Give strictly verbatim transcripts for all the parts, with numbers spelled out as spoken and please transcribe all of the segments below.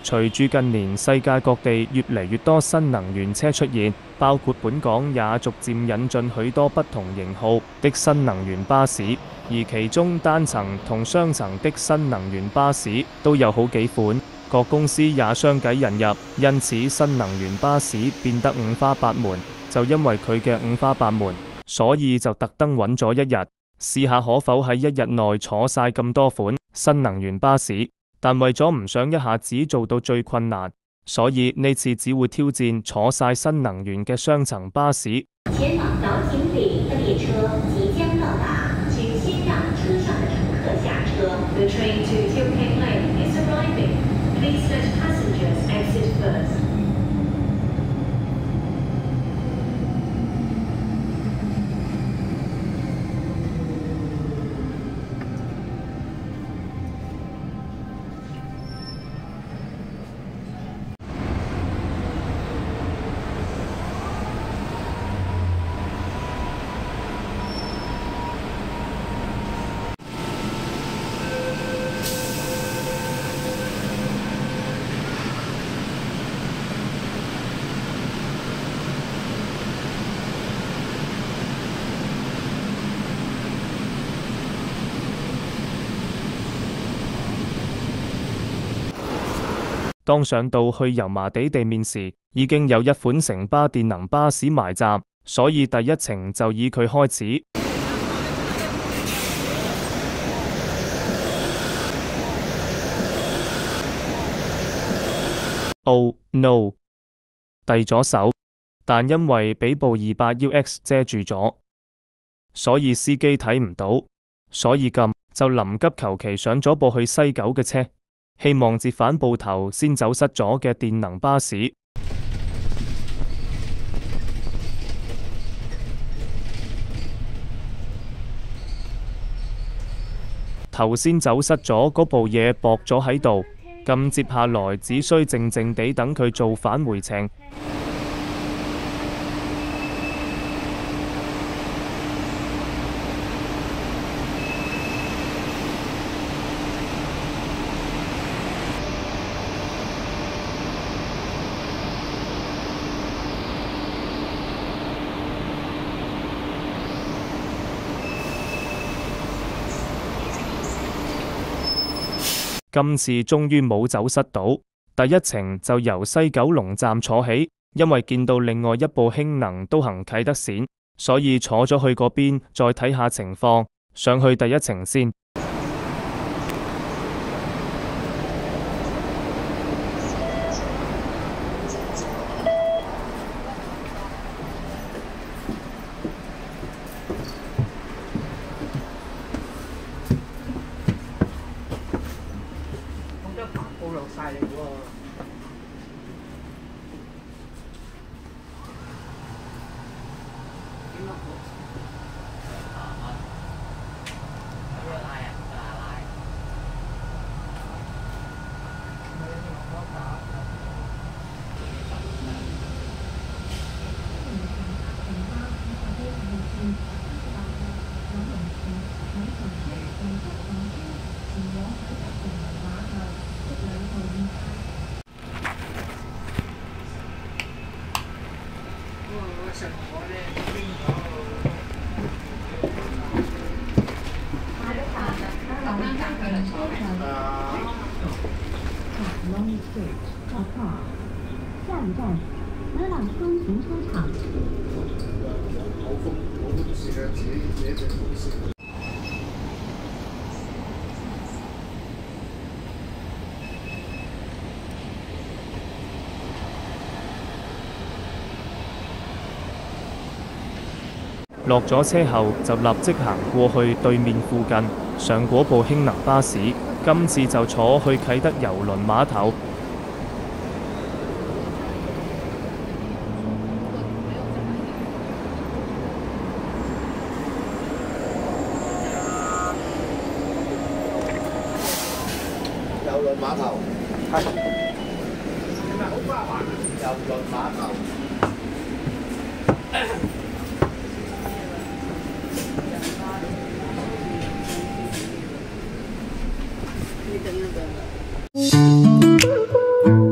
隨住近年世界各地越嚟越多新能源車出現，包括本港也逐漸引進許多不同型號的新能源巴士，而其中單層同雙層的新能源巴士都有好幾款，各公司也相繼引入，因此新能源巴士變得五花八門。就因為佢嘅五花八門，所以就特登揾咗一日，試下可否喺一日內坐晒咁多款新能源巴士。但為咗唔想一下子做到最困難，所以呢次只會挑戰坐晒新能源嘅雙層巴士。 前往島景北林的列車即將到達，請先讓車上的乘客下車。The train to Tokyo Lane is arriving. Please let passengers exit first. 當上到去油麻地地面時，已經有一款城巴電能巴士埋站，所以第一程就以佢開始。Oh no！ 遞咗手，但因為俾部二百 U X 遮住咗，所以司機睇唔到，所以咁就臨急求其上咗部去西九嘅車。希望折返部頭先走失咗嘅電能巴士。頭先走失咗嗰部嘢駁咗喺度，咁接下來只需靜靜地等佢做返回程。今次終於冇走失到，第一程就由西九龍站坐起，因為見到另外一部氫能都行啟德線，所以坐咗去嗰邊再睇下情況，上去第一程先。 下一站，德朗双停车场。 落咗車後就立即行過去對面附近，上嗰部氫能巴士，今次就坐去啟德郵輪碼頭。 郵輪碼頭係係咪好花環？郵輪碼頭。 你等那个。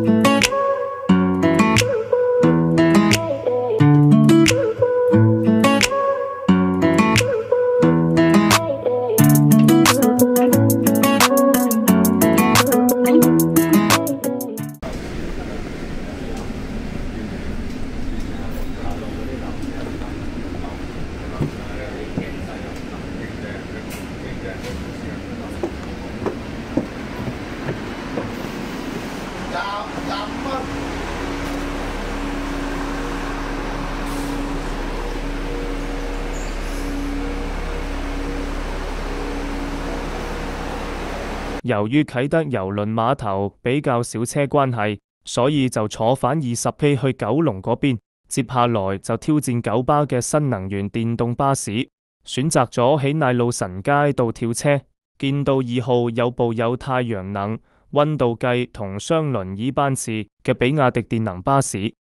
由於啟德郵輪碼頭比較少車關係，所以就坐返二十 K 去九龍嗰邊。接下來就挑戰九巴嘅新能源電動巴士，選擇咗喺奶路臣街度跳車。見到二號有部有太陽能、溫度計同雙輪椅班次嘅比亞迪電能巴士。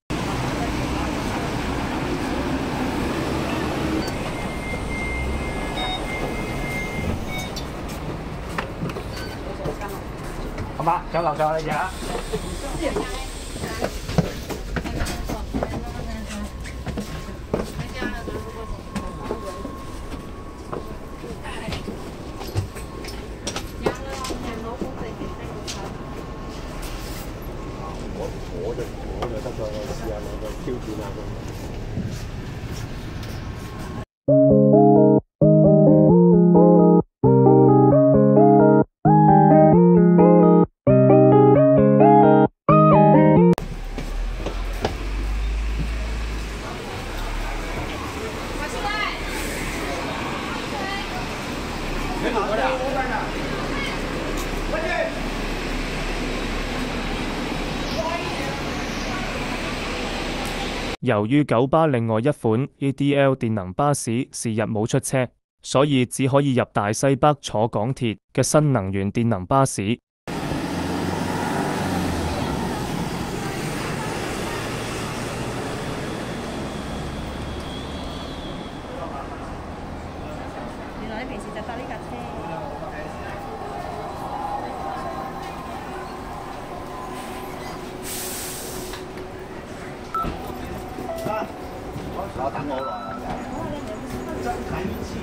好吧，上樓上你哋啊！ 我就我就得咗，我試下兩個挑戰下咁。 由於九巴另外一款 A D L 電能巴士是日冇出車，所以只可以入大西北坐港鐵嘅新能源電能巴士。 原來你平時就搭呢架車。 我等我好耐啦。真睇字。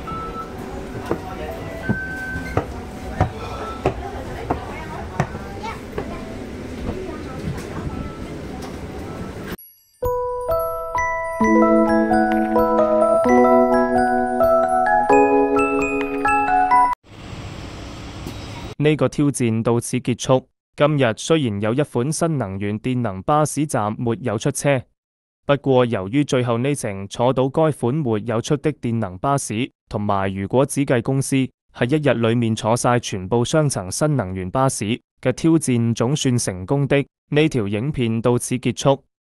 呢個挑戰到此結束。今日雖然有一款新能源電能巴士站沒有出車，不過由於最後呢程坐到該款沒有出的電能巴士，同埋如果只計公司喺一日裡面坐晒全部雙層新能源巴士嘅挑戰總算成功的，呢條影片到此結束。